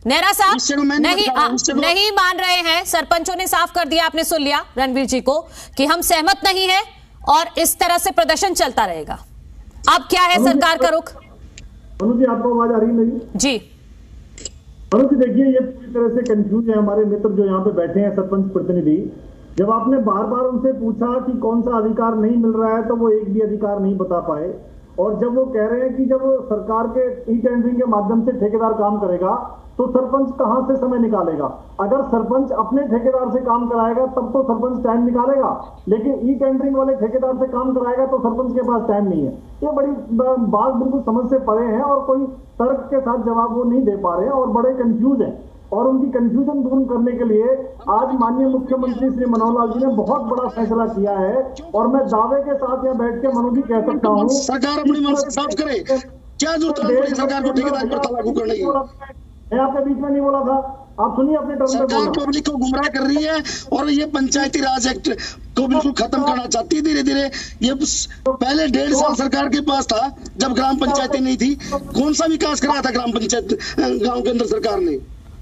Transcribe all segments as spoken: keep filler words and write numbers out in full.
नेहरा साहब नहीं आ, नहीं मान रहे हैं। सरपंचों ने साफ कर दिया, आपने सुन लिया रणवीर जी को, कि हम सहमत नहीं है और इस तरह से प्रदर्शन चलता रहेगा। अब क्या है सरकार का रुख? अनुज जी, आपको आवाज आ रही है मेरी? जी अनुज जी, देखिए ये पूरी तरह से कंफ्यूज है हमारे मित्र जो यहाँ पे बैठे हैं, सरपंच प्रतिनिधि। जब आपने बार बार उनसे पूछा कि कौन सा अधिकार नहीं मिल रहा है तो वो एक भी अधिकार नहीं बता पाए। और जब वो कह रहे हैं कि जब सरकार के ई टेंडरिंग के माध्यम से ठेकेदार काम करेगा तो सरपंच कहां से समय निकालेगा? अगर सरपंच अपने ठेकेदार से काम कराएगा तब तो सरपंच टाइम निकालेगा, लेकिन ई टेंडरिंग वाले ठेकेदार से काम कराएगा तो सरपंच के पास टाइम नहीं है। ये बड़ी बात बिल्कुल समझ से परे है और कोई तर्क के साथ जवाब वो नहीं दे पा रहे हैं और बड़े कंफ्यूज हैं। और उनकी कंफ्यूजन दूर करने के लिए आज माननीय मुख्यमंत्री श्री मनोहर लाल जी ने बहुत बड़ा फैसला किया है और मैं दावे के साथ यहाँ बैठ के मनोज जी कह सकता हूँ, सरकार अपनी मनसा साफ करे। क्या जरूरत है सरकार को ठेकेदार प्रथा लागू करने की? मैं आपके बीच में नहीं बोला था, आप सुनिए अपने टर्म पे। सरकार पब्लिक को गुमराह कर रही है और ये पंचायती राज एक्ट को बिल्कुल खत्म करना चाहती है धीरे धीरे। ये पहले डेढ़ साल सरकार के पास था जब ग्राम पंचायतें नहीं थी, कौन सा विकास कराया था ग्राम पंचायत गाँव के अंदर सरकार ने?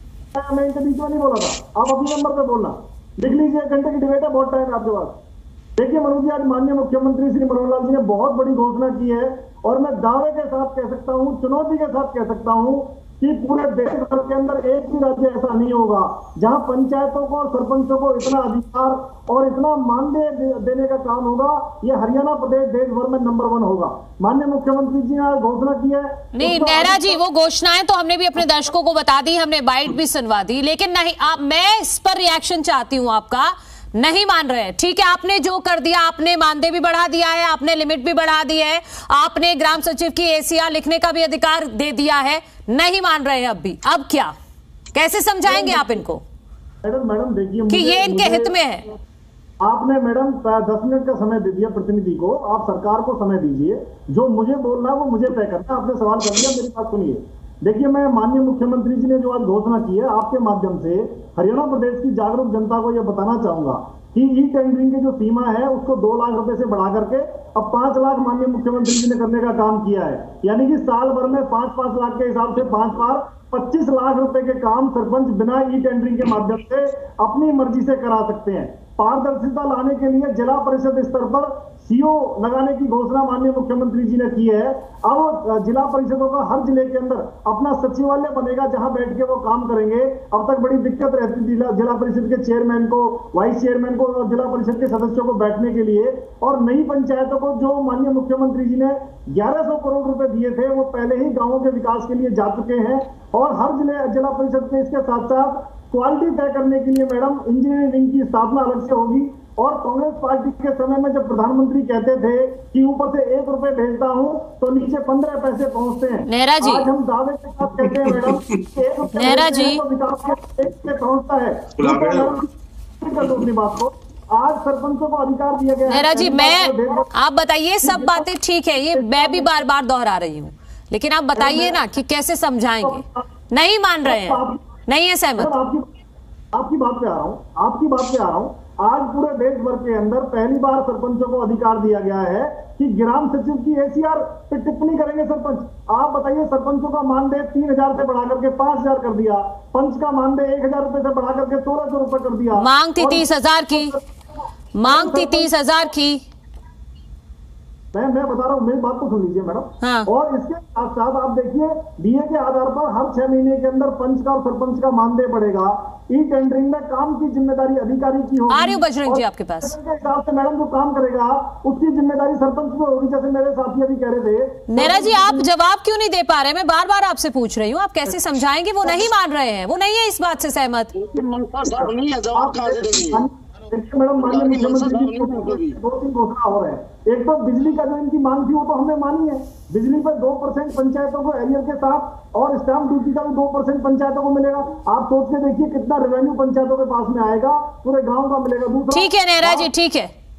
मैं इनके बीच में नहीं बोला था, आप अपने नंबर पे बोलना। लिख लीजिए, घंटे की डिबेट है, बहुत टाइम है आपके पास। देखिए मनोज जी, आज माननीय मुख्यमंत्री श्री मनोहर लाल जी ने बहुत बड़ी घोषणा की है और मैं दावे के साथ कह सकता हूं, चुनौती के साथ कह सकता हूं कि पूरे देश भर के अंदर एक भी राज्य ऐसा नहीं होगा जहां पंचायतों को और सरपंचों को इतना अधिकार और इतना मानदेय देने का काम होगा। ये हरियाणा प्रदेश देश भर में नंबर वन होगा। माननीय मुख्यमंत्री जी ने घोषणा की है। नहीं नेहरा जी, वो घोषणाएं तो हमने भी अपने दर्शकों को बता दी, हमने बाइट भी सुनवा दी, लेकिन नहीं आप, मैं इस पर रिएक्शन चाहती हूँ आपका। नहीं मान रहे हैं, ठीक है, आपने जो कर दिया, आपने मानदेय भी बढ़ा दिया है, आपने लिमिट भी बढ़ा दी है, आपने ग्राम सचिव की एसीआर लिखने का भी अधिकार दे दिया है, नहीं मान रहे हैं अब भी। अब क्या, कैसे समझाएंगे आप इनको? मैडम मैडम देखिए कि ये इनके हित में है। आपने मैडम दस मिनट का समय दे दिया प्रतिनिधि को, आप सरकार को समय दीजिए। जो मुझे बोलना है वो मुझे तय करना है। आपने सवाल कर लिया, मेरी बात सुनिए। देखिए, मैं माननीय मुख्यमंत्री जी ने जो आज घोषणा की है, आपके माध्यम से हरियाणा प्रदेश की जागरूक जनता को यह बताना चाहूंगा कि ई टेंडरिंग की जो सीमा है उसको दो लाख रुपए से बढ़ा करके अब पांच लाख माननीय मुख्यमंत्री जी ने करने का काम किया है। यानी कि साल भर में पांच पांच लाख के हिसाब से पांच बार पच्चीस लाख रुपए के काम सरपंच बिना ई टेंडरिंग के माध्यम से अपनी मर्जी से करा सकते हैं। पारदर्शिता लाने के लिए जिला परिषद स्तर पर सीओ लगाने की घोषणा माननीय मुख्यमंत्री जी ने की है। अब जिला परिषदों का हर जिले के अंदर अपना सचिवालय बनेगा जहां बैठ के वो काम करेंगे। अब तक बड़ी दिक्कत रहती थी जिला परिषद के चेयरमैन को, वाइस चेयरमैन को और जिला परिषद के सदस्यों को बैठने के लिए। और नई पंचायतों को जो माननीय मुख्यमंत्री जी ने ग्यारह सौ करोड़ रुपए दिए थे वो पहले ही गांवों के विकास के लिए जा चुके हैं। और हर जिले जिला परिषद के इसके साथ साथ क्वालिटी तय करने के लिए मैडम इंजीनियरिंग की स्थापना अलग से होगी। और कांग्रेस पार्टी के समय में जब प्रधानमंत्री कहते थे कि ऊपर से एक रुपए भेजता हूं तो नीचे पंद्रह पैसे पहुंचते हैं, नेहरा जी, आज हम दावे के साथ कहते हैं मैडम एक रुपए नेहरा जी तो विकास के एक पे पहुंचता है। दूसरी बात को आज सरपंचों को अधिकार दिया गया। नेहरा जी, मैं आप बताइए, सब बातें ठीक है, ये मैं भी बार बार दोहरा रही हूँ, लेकिन आप बताइए ना कि कैसे समझाएंगे। नहीं मान रहे हैं, नहीं है सहमत। आपकी बात पे आ रहा हूँ, आपकी बात पे आ रहा हूँ। आज पूरे देश भर के अंदर पहली बार सरपंचों को अधिकार दिया गया है कि ग्राम सचिव की एसीआर पे टिप्पणी करेंगे सरपंच। आप बताइए, सरपंचों का मानदेय तीन हजार से बढ़ा करके पांच हजार कर दिया, पंच का मानदेय एक हजार रुपए से बढ़ा करके सोलह सौ रुपए कर दिया। मांग थी तीस हजार की, मांग थी तीस हजार की। मैं मैं बता रहा हूँ, मेरी बात को सुन लीजिए मैडम। हाँ। और इसके साथ साथ आप देखिए, डीए के आधार पर हर छह महीने के अंदर पंच का और सरपंच का मानदेय बढ़ेगा। ई टेंडरिंग में काम की जिम्मेदारी अधिकारी की होगी। आ रही हूँ बजरंग जी आपके पास। के हिसाब से मैडम जो काम करेगा उसकी जिम्मेदारी सरपंच में होगी, जैसे मेरे साथी अभी कह रहे थे। नेहरा जी, आप जवाब क्यों नहीं दे पा रहे? मैं बार बार आपसे पूछ रही हूँ, आप कैसे समझाएंगे? वो नहीं मान रहे हैं, वो नहीं है इस बात से सहमत। देखिए मैडम, माननीय मुख्यमंत्री जी दो तीन घोषणा हो रहे हैं। एक तो बिजली का जो इनकी मांग थी वो तो हमने मानी है, बिजली पर दो परसेंट पंचायतों को एरियर के साथ और स्टाम्प ड्यूटी का भी दो परसेंट पंचायतों को मिलेगा। आप सोच के देखिए कितना रेवेन्यू पंचायतों के पास में आएगा, पूरे गांव का मिलेगा। दूसरा, ठीक है नेहरा जी, ठीक है।